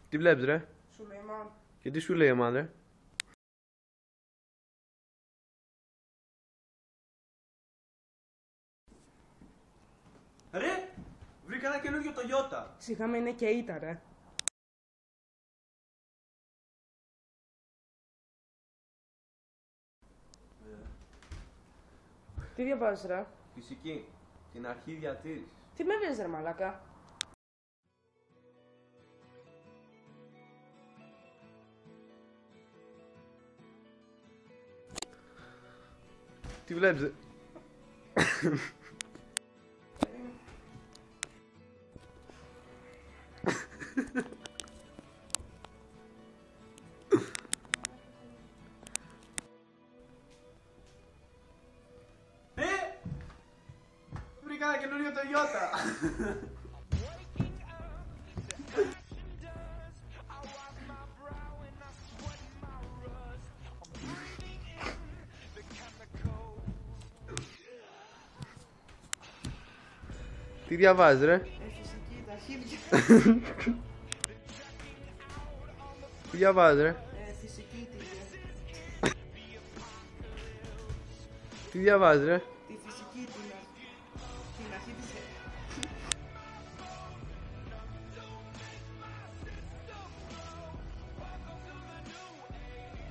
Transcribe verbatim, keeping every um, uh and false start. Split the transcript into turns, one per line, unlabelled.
Τι βλέπεις ρε?
Σουλεϊμάν.
Και τι σου λέει εμάν ρε?
Ρε, βρήκα ένα καινούριο Toyota.
Σιγά με είναι και ήττα ρε. Τι διαβάζεις ρε?
Φυσική. Την αρχή διατήρησης.
Τι με βες ρε μαλάκα?
Τι βλέπεις ρε?
Ρε, βρήκα ένα καινούριο Toyota.
Τι διαβάζεις ρε?
Ε, φυσική, τα χίλια.
Τι διαβάζεις ρε?
Ε, φυσική, τη,
Τι διαβάζεις ρε?
τη φυσική, την, την αρχή της